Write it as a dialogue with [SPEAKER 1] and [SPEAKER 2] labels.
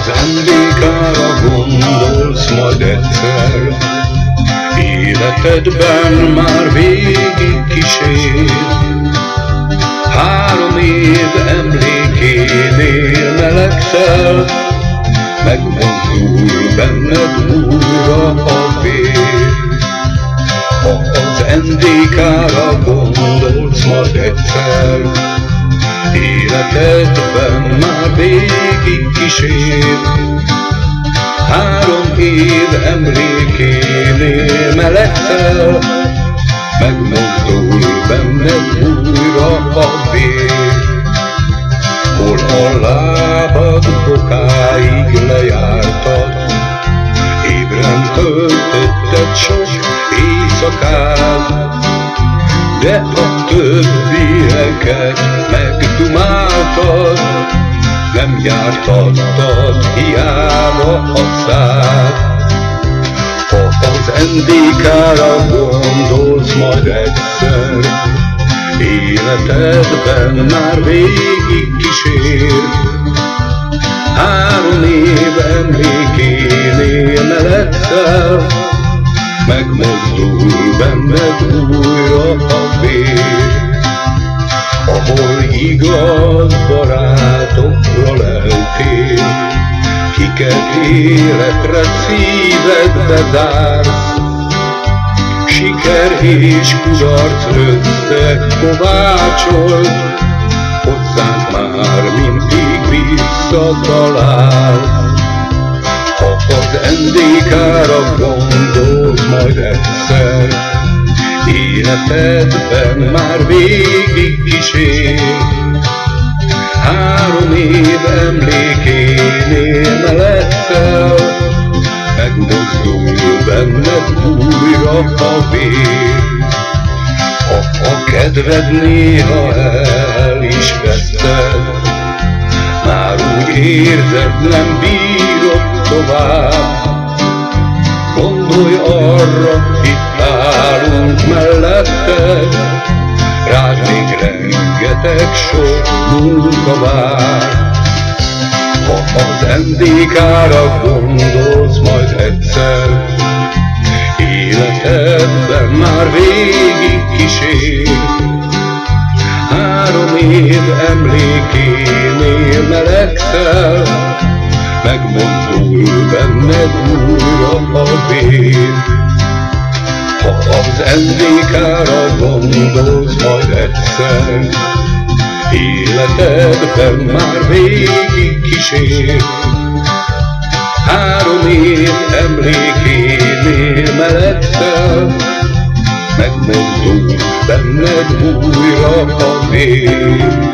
[SPEAKER 1] az NDK-ra gondolsz majd egyszer, életedben már végig kísér. 3 év emlékénél melegszel, megmozdul benned újra a vér. Ha az NDK-ra gondolsz majd egyszer, életedben már végig kísér. 3 év emlékénél melegszel, megmozdul benned újra a vér. Hol a lábad bokáig lejártad, ébren töltötted sok éjszakát, de a többieket megdumáltad, nem jártattad hiába a szád. Ha az NDK-ra gondolsz majd egyszer, életedben már végig kísér. 3 év emlékénél melegszel, megmozdul benned újra a vér. Ahol igaz barátokra leltél, kiket életre szívedbe zársz, siker és kudarc összekovácsolt, hozzánk már mindig visszatalálsz. Ha az NDK-ra gondolsz majd egyszer, életedben már végig kísér. 3 év emlékénél melegszel, megmozdul benned újra a vér. Ha a kedved néha el is veszted, már úgy érzed, nem bírod tovább, gondolj arra, itt állunk melletted, rád még rengeteg sok munka vár. Ha az NDK-ra gondolsz majd egyszer, életedben már végig kísér. 3 év emlékénél melegszel, megmozdul benned újra a vér. Ha az NDK-ra gondolsz majd egyszer, életedben már végig kísér. 3 év emlékénél melegszel, megmozdul benned újra a vér.